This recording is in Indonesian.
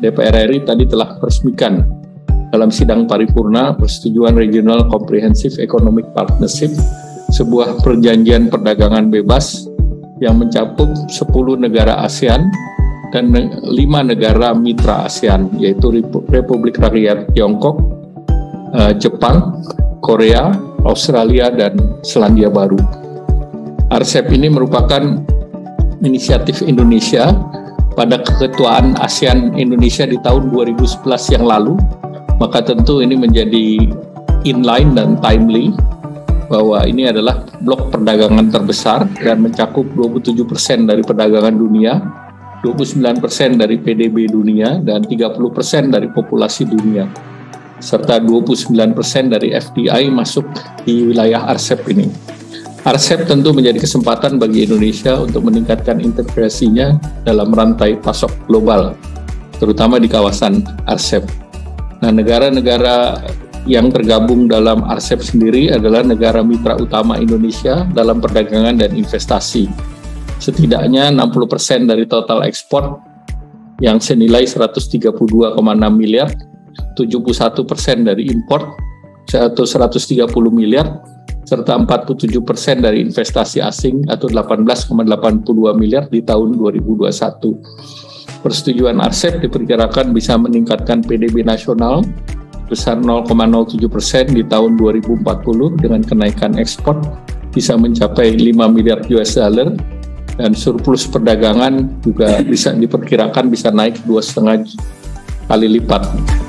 DPR RI tadi telah meresmikan dalam sidang paripurna persetujuan Regional Comprehensive Economic Partnership, sebuah perjanjian perdagangan bebas yang mencakup 10 negara ASEAN dan 5 negara mitra ASEAN, yaitu Republik Rakyat Tiongkok, Jepang, Korea, Australia, dan Selandia Baru. RCEP ini merupakan inisiatif Indonesia pada keketuaan ASEAN Indonesia di tahun 2011 yang lalu, maka tentu ini menjadi inline dan timely bahwa ini adalah blok perdagangan terbesar dan mencakup 27% dari perdagangan dunia, 29% dari PDB dunia, dan 30% dari populasi dunia, serta 29% dari FDI masuk di wilayah RCEP ini. RCEP tentu menjadi kesempatan bagi Indonesia untuk meningkatkan integrasinya dalam rantai pasok global, terutama di kawasan RCEP. Nah, negara-negara yang tergabung dalam RCEP sendiri adalah negara mitra utama Indonesia dalam perdagangan dan investasi. Setidaknya 60% dari total ekspor yang senilai 132,6 miliar, 71% dari impor atau 130 miliar, serta 47% dari investasi asing atau 18,82 miliar di tahun 2021. Persetujuan RCEP diperkirakan bisa meningkatkan PDB nasional besar 0,07% di tahun 2040 dengan kenaikan ekspor bisa mencapai 5 miliar US dollar dan surplus perdagangan juga bisa diperkirakan bisa naik 2,5 kali lipat.